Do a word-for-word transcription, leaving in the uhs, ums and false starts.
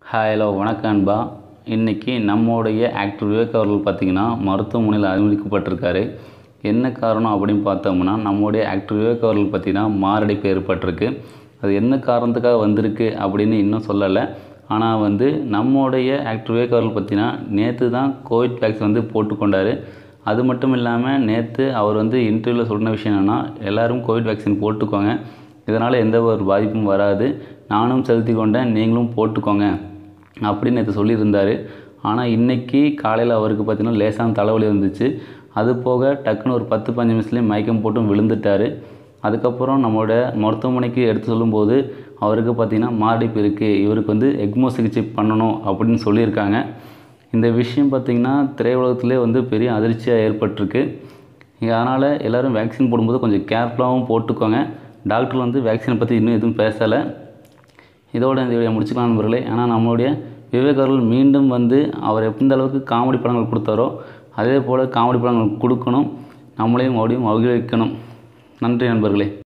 Hi hello வணக்கம் அன்பா. இன்றைக்கி நம்முடைய ஆக்டர் விவேக் அவர்கள் பார்த்திங்கன்னா மருத்துவமனையில் அனுமதிக்கப்பட்டிருக்காரு. என்ன காரணம் அப்படின்னு பார்த்தோம்னா, நம்முடைய ஆக்டர் விவேக் அவர்கள் பார்த்திங்கன்னா மாரடைப்பு ஏற்பட்டிருக்கு. அது என்ன காரணத்துக்காக வந்திருக்கு அப்படின்னு இன்னும் சொல்லலை. ஆனால் வந்து நம்முடைய ஆக்டர் விவேக் அவர்கள் பார்த்திங்கன்னா நேற்று தான் கோவிட் வேக்சின் வந்து போட்டுக்கொண்டார். அது மட்டும் இல்லாமல் நேற்று அவர் வந்து இன்டர்வியூவில் சொன்ன விஷயம் என்னென்னா, எல்லோரும் கோவிட் வேக்சின் போட்டுக்கோங்க, இதனால் எந்த ஒரு பாதிப்பும் வராது, நானும் செலுத்தி கொண்டேன், நீங்களும் போட்டுக்கோங்க அப்படின்னு நேற்று சொல்லியிருந்தார். ஆனால் இன்றைக்கி காலையில் அவருக்கு பார்த்திங்கன்னா லேசான தலைவலி வந்துச்சு. அது போக டக்குன்னு ஒரு பத்து பதினஞ்சு நிமிஷத்துலேயே மயக்கம் போட்டும் விழுந்துட்டார். அதுக்கப்புறம் நம்மளோட மருத்துவமனைக்கு எடுத்து சொல்லும்போது அவருக்கு பார்த்திங்கன்னா மாரடைப்பு இருக்குது, இவருக்கு வந்து எக்மோ சிகிச்சை பண்ணணும் அப்படின்னு சொல்லியிருக்காங்க. இந்த விஷயம் பார்த்திங்கன்னா திரையுலகத்திலே வந்து பெரிய அதிர்ச்சியாக ஏற்பட்டிருக்கு. அதனால் எல்லோரும் வேக்சின் போடும்போது கொஞ்சம் கேர்ஃபுல்லாகவும் போட்டுக்கோங்க. டாக்டர் வந்து வேக்சினை பற்றி இன்னும் எதுவும் பேசலை. இதோட இந்த வீடியோ முடிச்சுக்கலாம் நண்பர்களே. ஆனால் நம்மளுடைய விவேக் அவர்கள் மீண்டும் வந்து அவர் எந்த அளவுக்கு காமெடி படங்கள் கொடுத்தாரோ அதே போல் காமெடி படங்கள் கொடுக்கணும், நம்மளையும் மறுபடியும் மகிழ்விக்கணும். நன்றி நண்பர்களே.